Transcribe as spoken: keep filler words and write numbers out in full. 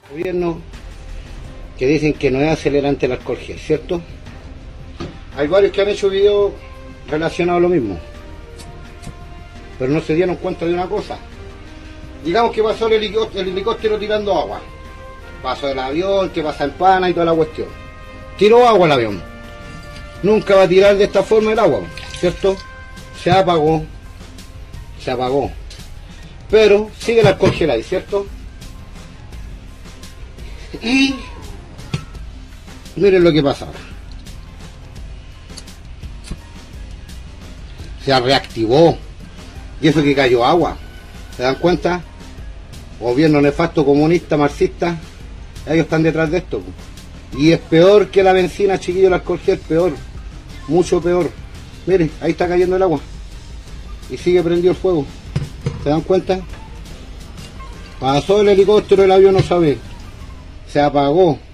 Gobierno que dicen que no es acelerante el alcohol gel, ¿cierto? Hay varios que han hecho videos relacionados a lo mismo, pero no se dieron cuenta de una cosa. Digamos que pasó el helicóptero, el helicóptero tirando agua, pasó el avión, que pasa en pana y toda la cuestión, tiró agua el avión, nunca va a tirar de esta forma el agua, ¿cierto? Se apagó, se apagó, pero sigue el alcohol gel ahí, ¿cierto? Y miren lo que pasa ahora. Se reactivó. Y eso que cayó agua. ¿Se dan cuenta? Gobierno nefasto, comunista, marxista. Ellos están detrás de esto. Y es peor que la benzina, chiquillo, el alcohol gel, peor. Mucho peor. Miren, ahí está cayendo el agua. Y sigue prendido el fuego. ¿Se dan cuenta? Pasó el helicóptero, el avión no sabe. Se apagó.